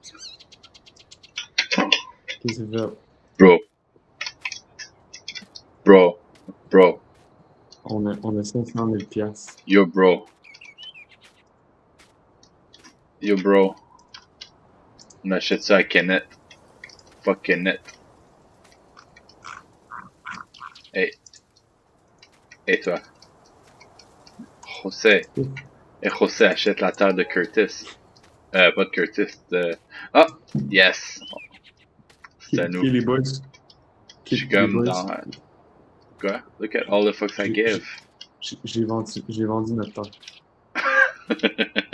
Qu'est-ce que ça fait? Bro. Bro. Bro. On a 500 000 piastres. Yo, bro. Yo, bro. On achète ça à Kenneth. Fuck Kenneth. Hey. Hey, toi. José. Et José achète la terre de Curtis. Pas de Curtis, de... Ah! Yes! C'est à Ok, nous. les boys. Je suis Les comme boys. dans... Quoi? Look at all the fucks I J'ai give. j'ai vendu notre temps.